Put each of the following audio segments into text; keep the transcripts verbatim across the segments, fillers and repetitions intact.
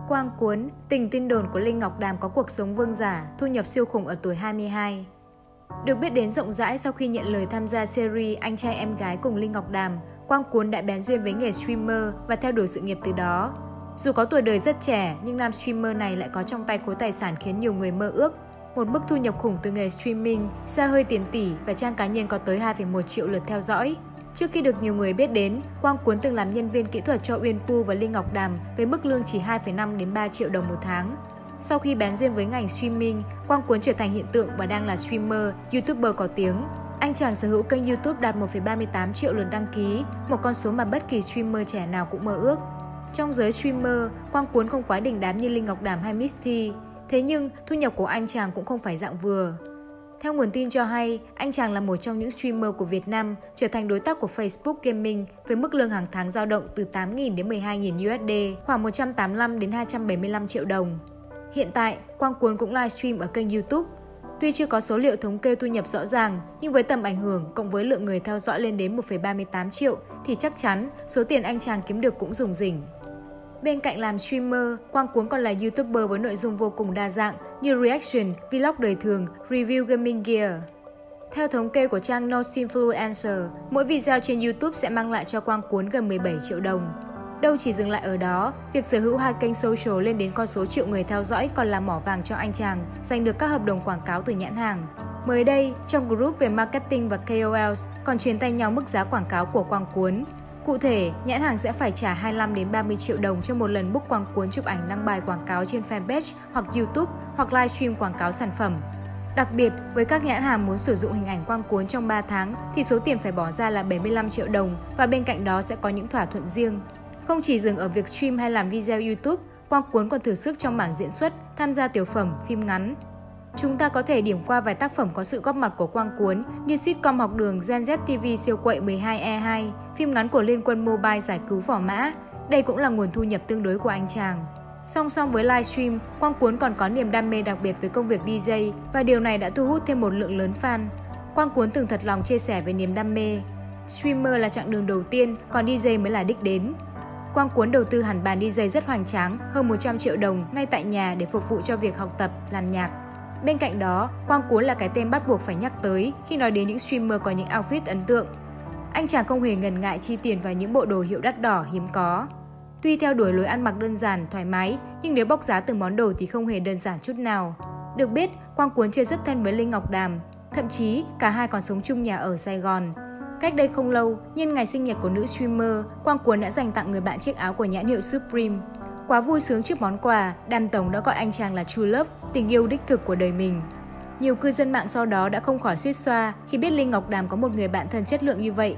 Quang Cuốn, tình tin đồn của Linh Ngọc Đàm có cuộc sống vương giả, thu nhập siêu khủng ở tuổi hai mươi hai. Được biết đến rộng rãi sau khi nhận lời tham gia series Anh trai em gái cùng Linh Ngọc Đàm, Quang Cuốn đã bén duyên với nghề streamer và theo đuổi sự nghiệp từ đó. Dù có tuổi đời rất trẻ, nhưng nam streamer này lại có trong tay khối tài sản khiến nhiều người mơ ước. Một mức thu nhập khủng từ nghề streaming, xa hơi tiền tỷ và trang cá nhân có tới hai phẩy một triệu lượt theo dõi. Trước khi được nhiều người biết đến, Quang Cuốn từng làm nhân viên kỹ thuật cho Uyên Pu và Linh Ngọc Đàm với mức lương chỉ hai phẩy năm đến ba triệu đồng một tháng. Sau khi bén duyên với ngành streaming, Quang Cuốn trở thành hiện tượng và đang là streamer, YouTuber có tiếng. Anh chàng sở hữu kênh YouTube đạt một phẩy ba mươi tám triệu lượt đăng ký, một con số mà bất kỳ streamer trẻ nào cũng mơ ước. Trong giới streamer, Quang Cuốn không quá đình đám như Linh Ngọc Đàm hay Miss Thi, thế nhưng thu nhập của anh chàng cũng không phải dạng vừa. Theo nguồn tin cho hay, anh chàng là một trong những streamer của Việt Nam trở thành đối tác của Facebook Gaming với mức lương hàng tháng dao động từ tám nghìn đến mười hai nghìn đô la, khoảng một trăm tám mươi lăm đến hai trăm bảy mươi lăm triệu đồng. Hiện tại, Quang Cuốn cũng livestream ở kênh YouTube. Tuy chưa có số liệu thống kê thu nhập rõ ràng, nhưng với tầm ảnh hưởng cộng với lượng người theo dõi lên đến một phẩy ba mươi tám triệu thì chắc chắn số tiền anh chàng kiếm được cũng rủng rỉnh. Bên cạnh làm streamer, Quang Cuốn còn là YouTuber với nội dung vô cùng đa dạng như reaction, vlog đời thường, review gaming gear. Theo thống kê của trang Nosinfluencer, mỗi video trên YouTube sẽ mang lại cho Quang Cuốn gần mười bảy triệu đồng. Đâu chỉ dừng lại ở đó, việc sở hữu hai kênh social lên đến con số triệu người theo dõi còn là mỏ vàng cho anh chàng, giành được các hợp đồng quảng cáo từ nhãn hàng. Mới đây, trong group về marketing và K O Ls còn truyền tay nhau mức giá quảng cáo của Quang Cuốn. Cụ thể, nhãn hàng sẽ phải trả hai mươi lăm đến ba mươi triệu đồng cho một lần book Quang Cuốn chụp ảnh đăng bài quảng cáo trên fanpage hoặc YouTube hoặc livestream quảng cáo sản phẩm. Đặc biệt, với các nhãn hàng muốn sử dụng hình ảnh Quang Cuốn trong ba tháng thì số tiền phải bỏ ra là bảy mươi lăm triệu đồng và bên cạnh đó sẽ có những thỏa thuận riêng. Không chỉ dừng ở việc stream hay làm video YouTube, Quang Cuốn còn thử sức trong mảng diễn xuất, tham gia tiểu phẩm, phim ngắn. Chúng ta có thể điểm qua vài tác phẩm có sự góp mặt của Quang Cuốn như sitcom Học đường Gen Z ti vi siêu quậy mười hai E hai, phim ngắn của Liên quân Mobile giải cứu phỏ mã. Đây cũng là nguồn thu nhập tương đối của anh chàng. Song song với livestream, Quang Cuốn còn có niềm đam mê đặc biệt với công việc D J và điều này đã thu hút thêm một lượng lớn fan. Quang Cuốn từng thật lòng chia sẻ về niềm đam mê. Streamer là chặng đường đầu tiên, còn D J mới là đích đến. Quang Cuốn đầu tư hẳn bàn D J rất hoành tráng, hơn một trăm triệu đồng ngay tại nhà để phục vụ cho việc học tập, làm nhạc. Bên cạnh đó, Quang Cuốn là cái tên bắt buộc phải nhắc tới khi nói đến những streamer có những outfit ấn tượng. Anh chàng không hề ngần ngại chi tiền vào những bộ đồ hiệu đắt đỏ hiếm có. Tuy theo đuổi lối ăn mặc đơn giản, thoải mái, nhưng nếu bóc giá từng món đồ thì không hề đơn giản chút nào. Được biết, Quang Cuốn chơi rất thân với Linh Ngọc Đàm, thậm chí cả hai còn sống chung nhà ở Sài Gòn. Cách đây không lâu, nhân ngày sinh nhật của nữ streamer, Quang Cuốn đã dành tặng người bạn chiếc áo của nhãn hiệu Supreme. Quá vui sướng trước món quà, Đàm Tổng đã gọi anh chàng là true love, tình yêu đích thực của đời mình. Nhiều cư dân mạng sau đó đã không khỏi suýt xoa khi biết Linh Ngọc Đàm có một người bạn thân chất lượng như vậy.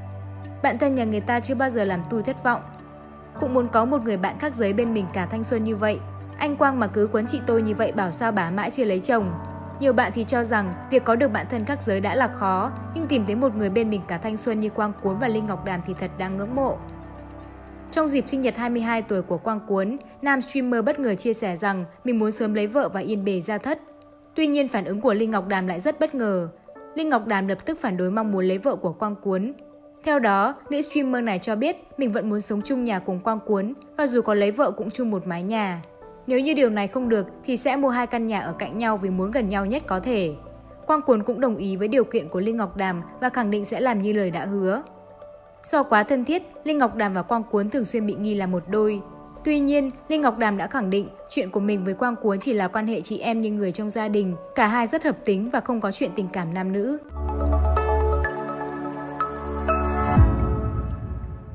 Bạn thân nhà người ta chưa bao giờ làm tôi thất vọng. Cũng muốn có một người bạn khác giới bên mình cả thanh xuân như vậy. Anh Quang mà cứ quấn chị tôi như vậy bảo sao bà mãi chưa lấy chồng. Nhiều bạn thì cho rằng việc có được bạn thân khác giới đã là khó, nhưng tìm thấy một người bên mình cả thanh xuân như Quang Cuốn và Linh Ngọc Đàm thì thật đáng ngưỡng mộ. Trong dịp sinh nhật hai mươi hai tuổi của Quang Cuốn, nam streamer bất ngờ chia sẻ rằng mình muốn sớm lấy vợ và yên bề gia thất. Tuy nhiên phản ứng của Linh Ngọc Đàm lại rất bất ngờ. Linh Ngọc Đàm lập tức phản đối mong muốn lấy vợ của Quang Cuốn. Theo đó, nữ streamer này cho biết mình vẫn muốn sống chung nhà cùng Quang Cuốn và dù có lấy vợ cũng chung một mái nhà. Nếu như điều này không được thì sẽ mua hai căn nhà ở cạnh nhau vì muốn gần nhau nhất có thể. Quang Cuốn cũng đồng ý với điều kiện của Linh Ngọc Đàm và khẳng định sẽ làm như lời đã hứa. Do quá thân thiết, Linh Ngọc Đàm và Quang Cuốn thường xuyên bị nghi là một đôi. Tuy nhiên, Linh Ngọc Đàm đã khẳng định chuyện của mình với Quang Cuốn chỉ là quan hệ chị em như người trong gia đình. Cả hai rất hợp tính và không có chuyện tình cảm nam nữ.